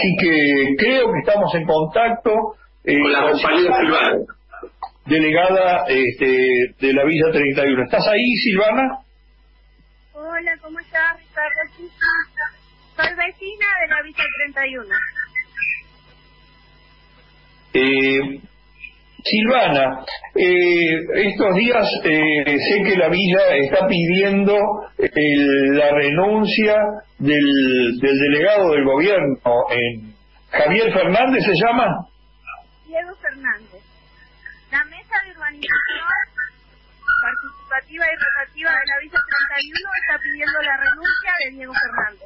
Así que creo que estamos en contacto con la compañera Silvana, delegada de la Villa 31. ¿Estás ahí, Silvana? Hola, ¿cómo estás, Ricardo? Sí, soy vecina de la Villa 31. Silvana, estos días sé que la Villa está pidiendo la renuncia del delegado del gobierno, Javier Fernández se llama. Diego Fernández. La mesa de urbanización participativa y rotativa de la Villa 31 está pidiendo la renuncia de Diego Fernández.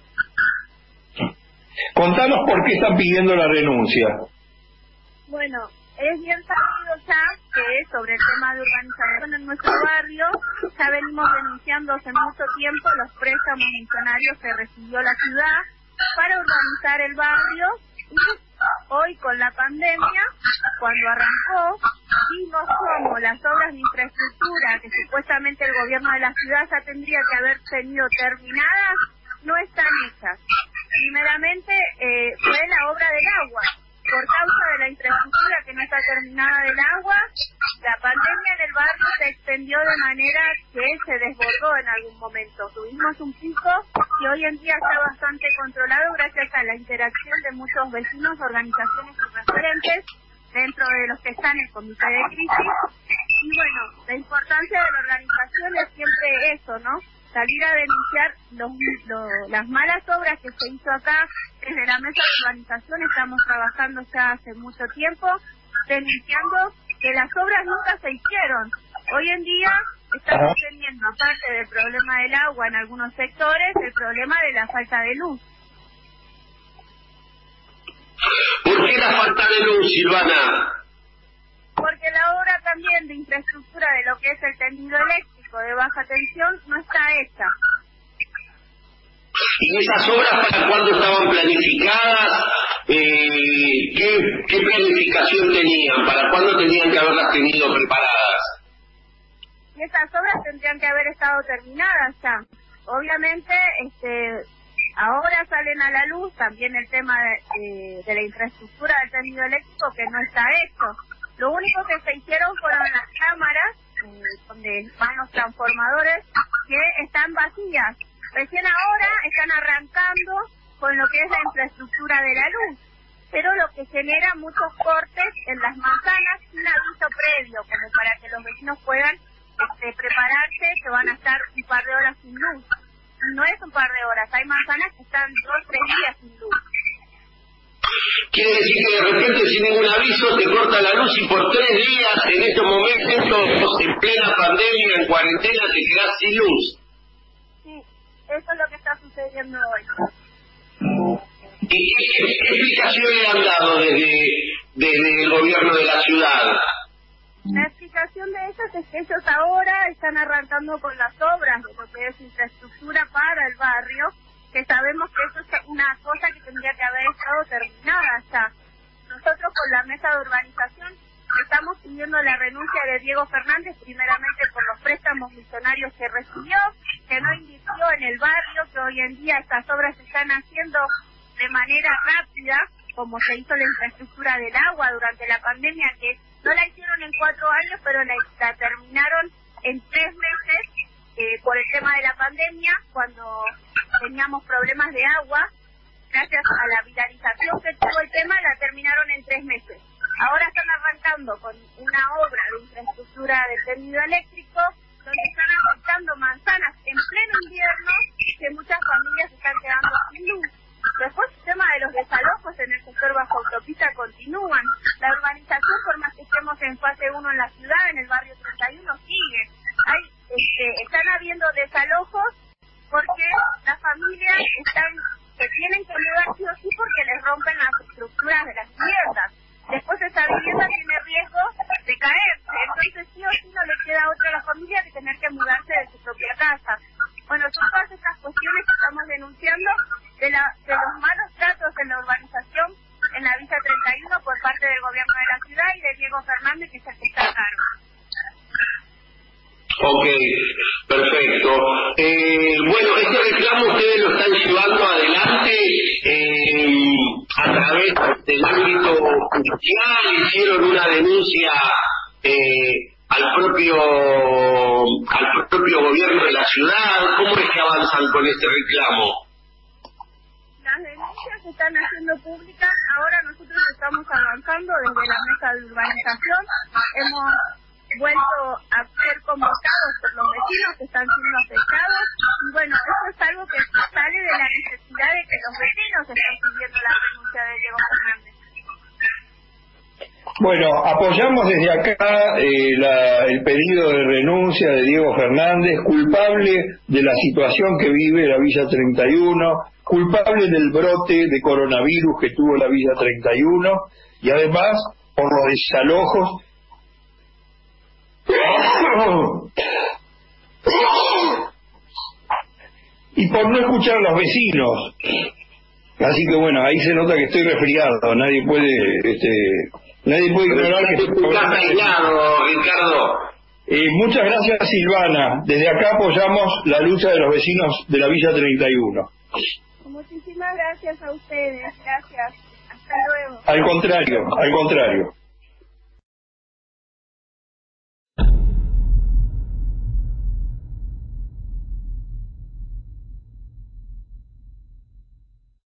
Contanos por qué están pidiendo la renuncia. Bueno, es bien sabido ya que sobre el tema de urbanización en nuestro barrio ya venimos denunciando hace mucho tiempo los préstamos millonarios que recibió la ciudad para urbanizar el barrio, y hoy con la pandemia, cuando arrancó, vimos cómo las obras de infraestructura que supuestamente el gobierno de la ciudad ya tendría que haber tenido terminadas no están hechas. Primeramente fue la obra del agua. Por causa de la infraestructura que no está terminada del agua, la pandemia en el barrio se extendió de manera que se desbordó en algún momento. Tuvimos un pico que hoy en día está bastante controlado gracias a la interacción de muchos vecinos, organizaciones y referentes dentro de los que están en el comité de crisis. Y bueno, la importancia de la organización es siempre eso, ¿no? Salir a denunciar las malas obras que se hizo acá. Desde la mesa de urbanización estamos trabajando ya hace mucho tiempo, denunciando que las obras nunca se hicieron. Hoy en día estamos teniendo, aparte del problema del agua en algunos sectores, el problema de la falta de luz. ¿Por qué la falta de luz, Silvana? Porque la obra también de infraestructura de lo que es el tendido eléctrico de baja tensión no está hecha. ¿Y esas obras para cuándo estaban planificadas? ¿Qué planificación tenían? ¿Para cuándo tenían que haberlas tenido preparadas? Y esas obras tendrían que haber estado terminadas ya. Obviamente, ahora salen a la luz también el tema de la infraestructura del tendido eléctrico que no está hecho. Lo único que se hicieron fueron las cámaras, donde van los transformadores, que están vacías. Recién ahora están arrancando con lo que es la infraestructura de la luz, pero lo que genera muchos cortes en las manzanas sin aviso previo, como para que los vecinos puedan prepararse, que van a estar un par de horas sin luz. No es un par de horas, hay manzanas que están 2 o 3 días sin luz. Quiere decir que de repente sin ningún aviso te corta la luz y por 3 días en estos momentos, en plena pandemia, en cuarentena, te quedás sin luz. Eso es lo que está sucediendo hoy. ¿Y qué explicación le han dado desde el gobierno de la ciudad? La explicación de ellos es que ellos ahora están arrancando con las obras de lo que es infraestructura para el barrio, que sabemos que eso es una cosa que tendría que haber estado terminada ya. Nosotros con la mesa de urbanización estamos pidiendo la renuncia de Diego Fernández, primeramente por los préstamos millonarios que recibió, que no invirtió en el barrio, que hoy en día estas obras se están haciendo de manera rápida, como se hizo la infraestructura del agua durante la pandemia, que no la hicieron en 4 años, pero la terminaron en 3 meses por el tema de la pandemia, cuando teníamos problemas de agua. Gracias a la viralización que tuvo el tema, la terminaron en 3 meses. Ahora están arrancando con una obra de infraestructura del tendido eléctrico, donde están afectando manzanas en pleno invierno, que muchas familias están quedando sin luz. Después el tema de los desalojos en el sector bajo autopista continúan. La urbanización, por más que estemos en fase 1 en la ciudad, en el barrio 31 sigue. Están habiendo desalojos porque las familias se tienen que mudar sí o sí porque les rompen las estructuras de las viviendas. Después esa vivienda tiene riesgo de caerse, entonces sí o sí no le queda a otra a la familia que tener que mudarse de su propia casa. Bueno, son todas estas cuestiones que estamos denunciando de los malos tratos en la urbanización en la Villa 31 por parte del gobierno de la ciudad y de Diego Fernández, que es el que está a cargo. Ok, perfecto. Bueno, este reclamo ustedes lo están llevando adelante través del ámbito judicial hicieron una denuncia al propio gobierno de la ciudad. ¿Cómo es que avanzan con este reclamo? Las denuncias se están haciendo públicas. Ahora nosotros estamos avanzando desde la mesa de urbanización. Hemos vuelto a ser convocados por los vecinos que están siendo afectados. Y bueno, eso es algo que sale de la necesidad de que los vecinos están pidiendo la renuncia de Diego Fernández. Bueno, apoyamos desde acá el pedido de renuncia de Diego Fernández, culpable de la situación que vive la Villa 31, culpable del brote de coronavirus que tuvo la Villa 31 y además por los desalojos y por no escuchar a los vecinos. Así que bueno, ahí se nota que estoy resfriado, nadie puede ignorar que estoy aislado, Ricardo. Muchas gracias, Silvana. Desde acá apoyamos la lucha de los vecinos de la Villa 31. Muchísimas gracias a ustedes, gracias. Hasta luego. Al contrario.